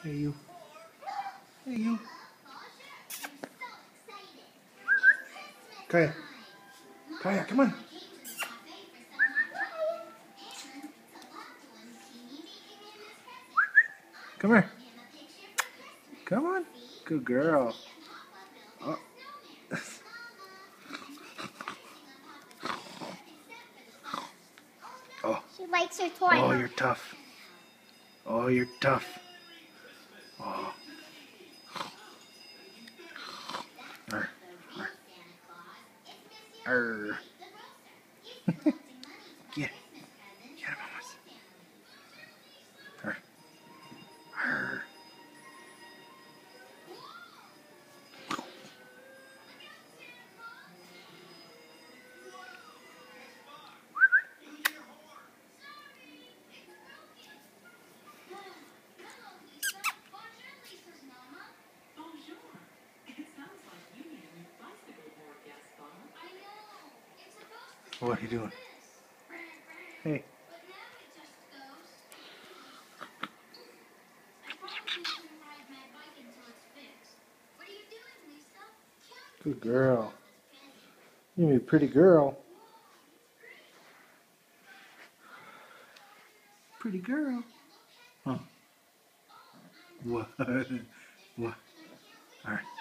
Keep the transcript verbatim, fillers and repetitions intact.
Hey you. Hey you. Kaya. Kaya, come on. Come here. Come on. Good girl. Oh. Oh. She likes her toy. Oh, you're tough. Oh, you're tough. Oh. Arr. Arr. Arr. Get. Get him, Mamas. Arr. Arr. What are you doing? Hey. Good girl. You're a pretty girl. Pretty girl. Huh. What? What? All right.